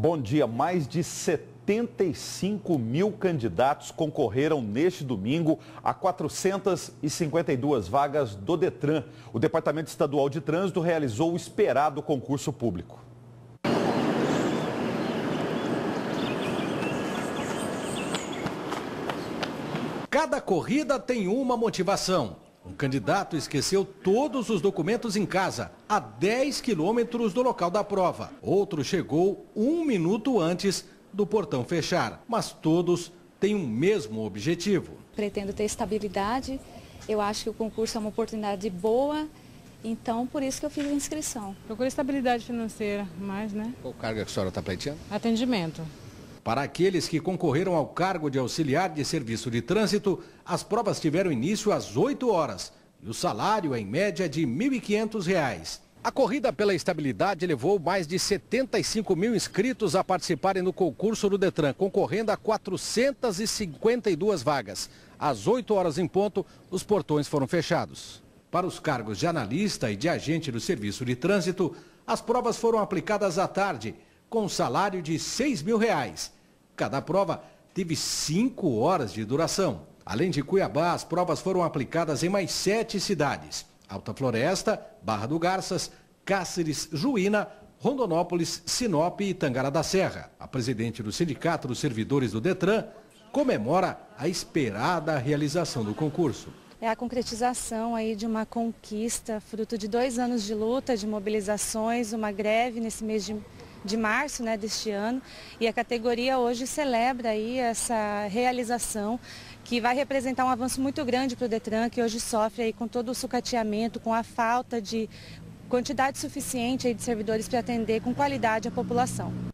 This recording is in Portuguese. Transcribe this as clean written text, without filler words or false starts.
Bom dia, mais de 75 mil candidatos concorreram neste domingo a 452 vagas do Detran. O Departamento Estadual de Trânsito realizou o esperado concurso público. Cada corrida tem uma motivação. Um candidato esqueceu todos os documentos em casa, a 10 quilômetros do local da prova. Outro chegou 1 minuto antes do portão fechar, mas todos têm o mesmo objetivo. Pretendo ter estabilidade, eu acho que o concurso é uma oportunidade boa, então por isso que eu fiz a inscrição. Procuro estabilidade financeira, mais, né? Qual carga que a senhora está pleiteando? Atendimento. Para aqueles que concorreram ao cargo de auxiliar de serviço de trânsito, as provas tiveram início às 8 horas e o salário é em média de R$ 1.500. A corrida pela estabilidade levou mais de 75 mil inscritos a participarem no concurso do Detran, concorrendo a 452 vagas. Às 8 horas em ponto, os portões foram fechados. Para os cargos de analista e de agente do serviço de trânsito, as provas foram aplicadas à tarde, com um salário de R$ 6.000. Cada prova teve 5 horas de duração. Além de Cuiabá, as provas foram aplicadas em mais 7 cidades. Alta Floresta, Barra do Garças, Cáceres, Juína, Rondonópolis, Sinop e Tangará da Serra. A presidente do Sindicato dos Servidores do Detran comemora a esperada realização do concurso. É a concretização aí de uma conquista, fruto de 2 anos de luta, de mobilizações, uma greve nesse mês de março, né, deste ano, e a categoria hoje celebra aí essa realização que vai representar um avanço muito grande para o Detran, que hoje sofre aí com todo o sucateamento, com a falta de quantidade suficiente aí de servidores para atender com qualidade a população.